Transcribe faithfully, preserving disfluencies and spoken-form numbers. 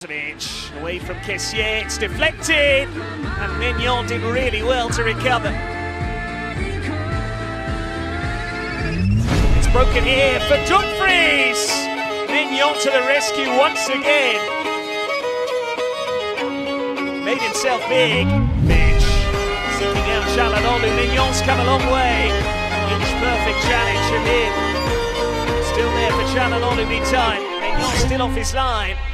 Away from Kessier, it's deflected, and Maignan did really well to recover. It's broken here for Dumfries. Maignan to the rescue once again. Made himself big. Mitch seeking out Zlatan. Maignan's come a long way. Each perfect challenge from him. Still there for Zlatan in time. Maignan still off his line.